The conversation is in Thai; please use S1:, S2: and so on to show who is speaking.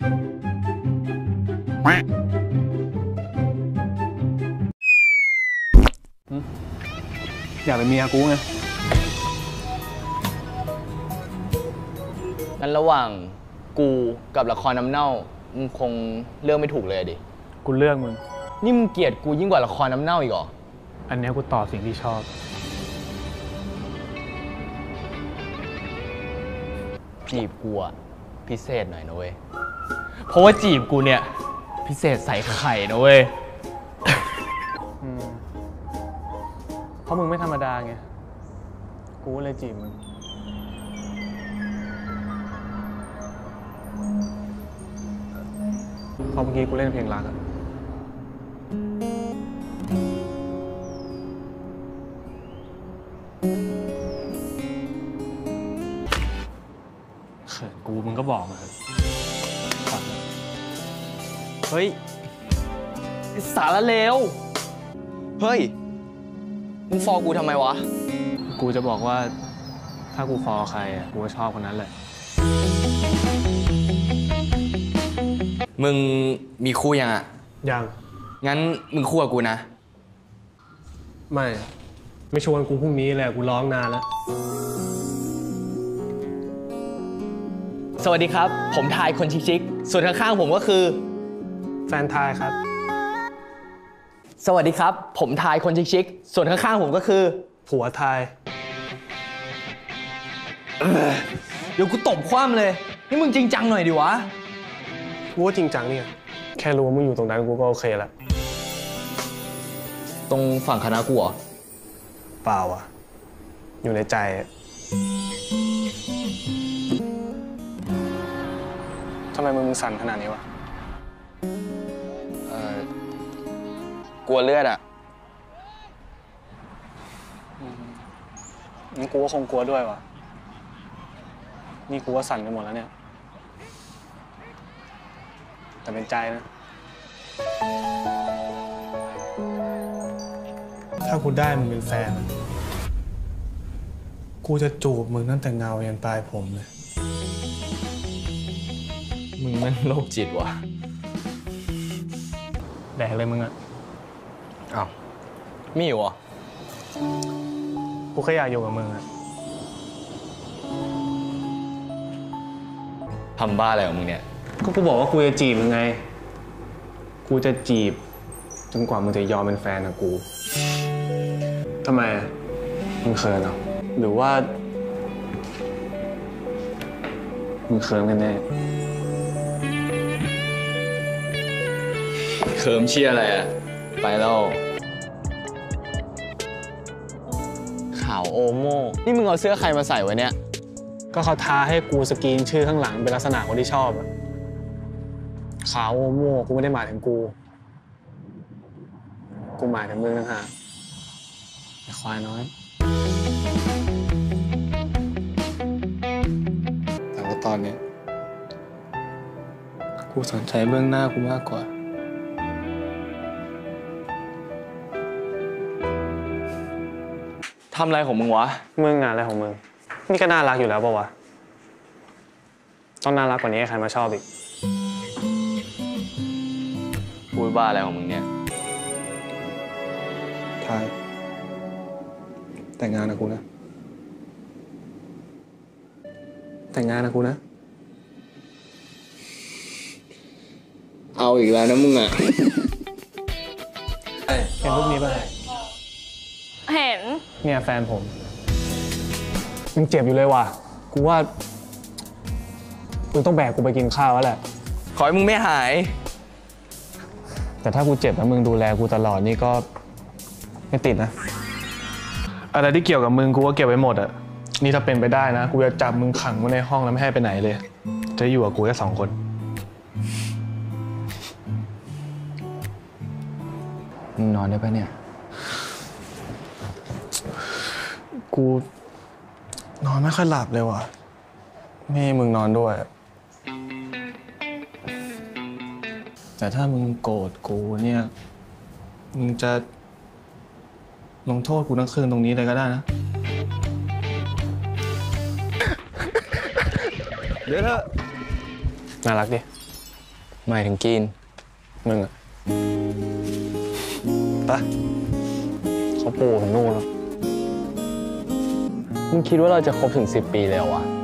S1: อยากเป็นเมียกูไง
S2: งั้นระหว่างกูกับละครน้ำเน่ามึงคงเลือกไม่ถูกเลยดิ
S1: กูเลือกมึง
S2: นี่มึงเกลียดกูยิ่งกว่าละครน้ำเน่าอีกเหรอ
S1: อันนี้กูตอบสิ่งที่ชอบ
S2: จีบกูอะพิเศษหน่อยนะเว้ยเพราะว่าจีบกูเนี่ยพิเศษใส่ไข่นะเว้ย
S1: เพราะมึงไม่ธรรมดาไงกูเลยจีบมึงพอเมื่อกี้กูเล่นเพลงรักอะเขินกูมึงก็บอกมาเถอะ
S2: เฮ้ยสารเลวเฮ้ยมึงฟอกูทำไมวะ
S1: กูจะบอกว่าถ้ากูฟอใครอะกูก็ชอบคนนั้นแหละ
S2: มึงมีคู่ยังอะ
S1: ยัง
S2: งั้นมึงคู่กับกูนะ
S1: ไม่ชวนกูพรุ่งนี้เลยกูร้องนานแล้ว
S2: สวัสดีครับผมทายคนชิคๆส่วนข้างๆผมก็คือ
S1: แฟนทายครับ
S2: สวัสดีครับผมทายคนชิคๆส่วนข้างๆผมก็คือ
S1: ผัวทาย
S2: เดี๋ยวกูตบคว่ำเลยนี่มึงจริงจังหน่อยดิวะ
S1: กูว่าจริงจังเนี่ยแค่รู้ว่ามึงอยู่ตรงนั้นกูก็โอเคแล้ว
S2: ตรงฝั่งคณะกูเหรอ
S1: เปล่าอ่ะอยู่ในใจทำไมมึงสั่นขนาดนี้วะ
S2: กลัวเลือดอ่ะ
S1: งั้นกูก็คงกลัวด้วยวะนี่กูว่าสั่นกันหมดแล้วเนี่ยแต่เป็นใจนะถ้ากูได้มึงเป็นแฟนกูจะจูบมึงตั้งแต่เงายันปลายผมเลย
S2: มึงมันโรคจิตวะ
S1: แดกเลยมึงอะ
S2: อ้าวมีอยู่อ่ะ
S1: กูแค่อยากอยู่กับมึงอะ
S2: ทำบ้าอะไรของมึงเนี่ย
S1: ก็กูบอกว่ากูจะจีบมึงไงกูจะจีบจนกว่ามึงจะยอมเป็นแฟนกับกูทำไมมึงเขินเหรอหรือว่ามึงเขินกันแน่
S2: เขิมเชียอะไรอ่ะไปแล้วขาวโอโม่นี่มึงเอาเสื้อใครมาใส่ไว้เนี่ย
S1: ก็เขาท้าให้กูสกรีนชื่อข้างหลังเป็นลักษณะคนที่ชอบอะขาวโอโม่กูไม่ได้หมายถึงกูหมายถึงมึงนะฮะไอ้ควายน้อยแต่ว่าตอนนี้กูสนใจเบื้องหน้ากูมากกว่า
S2: ทำอะไรของมึงวะ
S1: มึงอะไรของมึงนี่ก็น่ารักอยู่แล้วป่าวะต้องน่ารักกว่านี้ใครมาชอบอีก
S2: พูดบ้าอะไรของมึงเนี่ย
S1: ทายแต่งงานกับกูนะแต่งงานกับกูนะ
S2: เอาอีกแล้วนะมึงอ่ะ
S1: เห็นรูปนี้ป่ะ
S3: เห็น
S1: เนี่ยแฟนผมยังเจ็บอยู่เลยว่ะกูว่ามึงต้องแบกกูไปกินข้าวแล้วแหละ
S2: ขอให้มึงไม่หาย
S1: แต่ถ้ากูเจ็บแล้วมึงดูแลกูตลอดนี่ก็ไม่ติดนะอะไรที่เกี่ยวกับมึงกูก็เก็บไว้หมดอะนี่ถ้าเป็นไปได้นะกูจะจับมึงขังไว้ในห้องแล้วไม่ให้ไปไหนเลยจะอยู่กับกูแค่2 คน
S2: มึงนอนได้ปะเนี่ย
S1: กูนอนไม่ค่อยหลับเลยว่ะไม่ให้มึงนอนด้วยแต่ถ้ามึงโกรธกูเนี่ยมึงจะลงโทษกูทั้งคืนตรงนี้เลยก็ได้นะ
S2: เดี๋ยวเถอะ
S1: น่ารักดิ
S2: หมายถึงกิน
S1: มึงอะไปเขาปูถึงนู่นแล้ว
S2: มึงคิดว่าเราจะครบถึง10 ปีเลยเหรอวะ